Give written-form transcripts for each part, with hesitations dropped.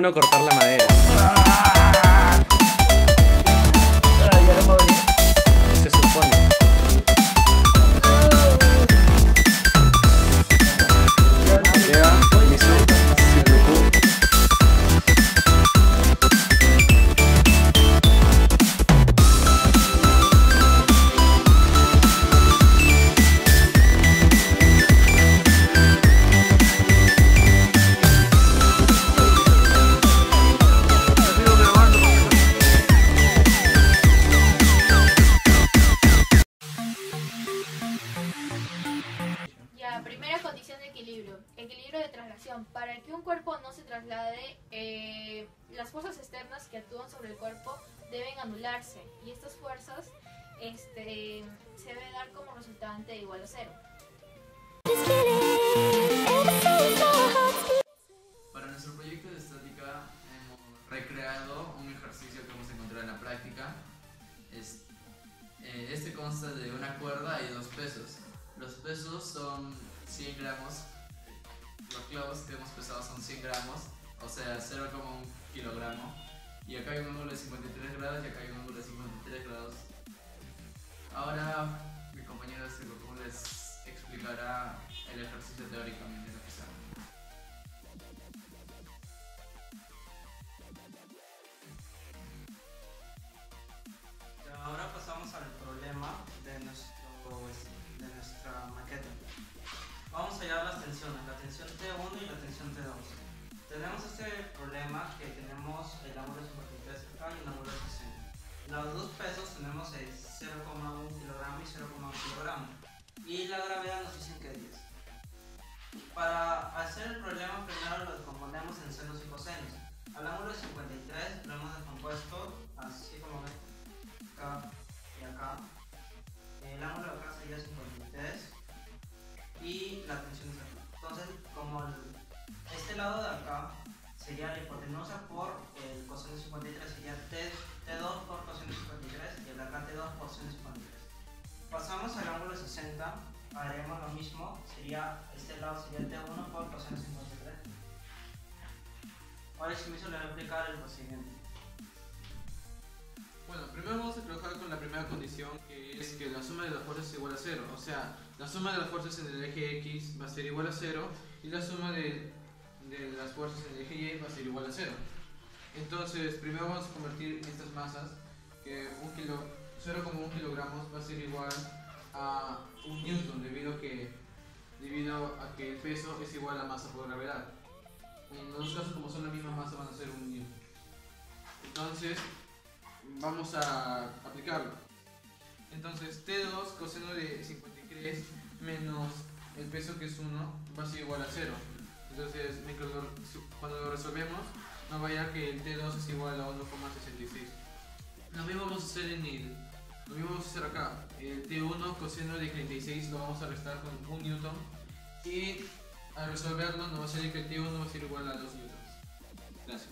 1 cortar la madera. Ya lo moví. Se supone. Llega Misu Shibuku. Ya, primera condición de equilibrio. Equilibrio de traslación. Para que un cuerpo no se traslade, las fuerzas externas que actúan sobre el cuerpo deben anularse. Y estas fuerzas se debe dar como resultante igual a 0. Para nuestro proyecto de estática hemos recreado un ejercicio que hemos encontrado en la práctica. Este consta de una cuerda y 2 pesos. Los pesos son 100 gramos, los clavos que hemos pesado son 100 gramos, o sea 0,1 kilogramo. Y acá hay un ángulo de 53 grados y acá hay un ángulo de 53 grados. Ahora mi compañero Shibuku les explicará el ejercicio teóricamente lo que se hace. Ahora pasamos al problema de nuestra maqueta. Vamos a hallar las tensiones, la tensión T1 y la tensión T2. Tenemos este problema que tenemos el ángulo de 53 acá y el ángulo de 60. Los dos pesos tenemos el 0,1 kilogramo y 0,1 kilogramo. Y la gravedad nos dicen que es 10. Para hacer el problema primero lo descomponemos en senos y cosenos. Al ángulo de 53 lo hemos descompuesto así como ven. Acá y acá. El ángulo de acá sería 53 y la tensión es acá. Entonces, como este lado de acá sería la hipotenusa por el coseno de 53, sería T2 por coseno de 53 y el de acá T2 por coseno de 53. Pasamos al ángulo de 60, haremos lo mismo, este lado sería T1 por coseno de 53. Ahora si me hizo le voy a explicar el procedimiento. Bueno, primero vamos a trabajar con la primera condición, que es que la suma de las fuerzas es igual a 0. O sea, la suma de las fuerzas en el eje X va a ser igual a 0 y la suma de las fuerzas en el eje Y va a ser igual a 0. Entonces, primero vamos a convertir estas masas, que 0,1 kilogramos va a ser igual a 1 newton, debido a que el peso es igual a masa por gravedad. En los dos casos, como son la misma masa, van a ser 1 newton. Entonces, vamos a aplicarlo. Entonces T2 coseno de 53 menos el peso que es 1 va a ser igual a 0. Entonces cuando lo resolvemos nos va a dar que el T2 es igual a 1,66. Lo mismo vamos a hacer acá. El T1 coseno de 36 lo vamos a restar con 1 newton y al resolverlo nos va a salir que el T1 va a ser igual a 2 newtons. Gracias.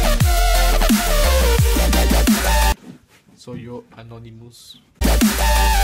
Soy yo, Anonymous.